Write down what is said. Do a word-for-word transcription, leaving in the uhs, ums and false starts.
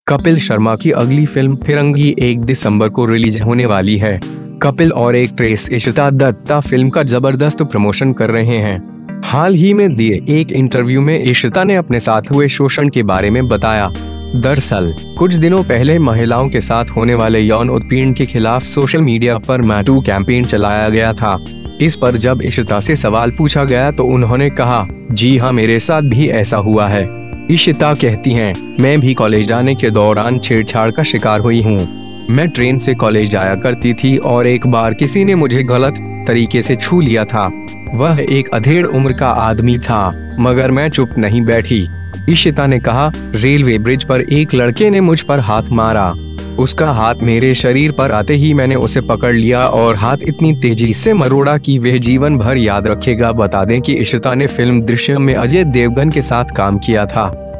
कपिल शर्मा की अगली फिल्म फिरंगी एक दिसंबर को रिलीज होने वाली है। कपिल और एक्ट्रेस इशिता दत्ता फिल्म का जबरदस्त प्रमोशन कर रहे हैं। हाल ही में दिए एक इंटरव्यू में इशिता ने अपने साथ हुए शोषण के बारे में बताया। दरअसल कुछ दिनों पहले महिलाओं के साथ होने वाले यौन उत्पीड़न के खिलाफ सोशल मीडिया पर मी टू कैंपेन चलाया गया था। इस पर जब इशिता से सवाल पूछा गया तो उन्होंने कहा, जी हाँ, मेरे साथ भी ऐसा हुआ है। इशिता कहती हैं, मैं भी कॉलेज जाने के दौरान छेड़छाड़ का शिकार हुई हूँ। मैं ट्रेन से कॉलेज जाया करती थी और एक बार किसी ने मुझे गलत तरीके से छू लिया था। वह एक अधेड़ उम्र का आदमी था, मगर मैं चुप नहीं बैठी। इशिता ने कहा, रेलवे ब्रिज पर एक लड़के ने मुझ पर हाथ मारा। उसका हाथ मेरे शरीर पर आते ही मैंने उसे पकड़ लिया और हाथ इतनी तेजी से मरोड़ा कि वह जीवन भर याद रखेगा। बता दें कि इशिता ने फिल्म दृश्यम में अजय देवगन के साथ काम किया था।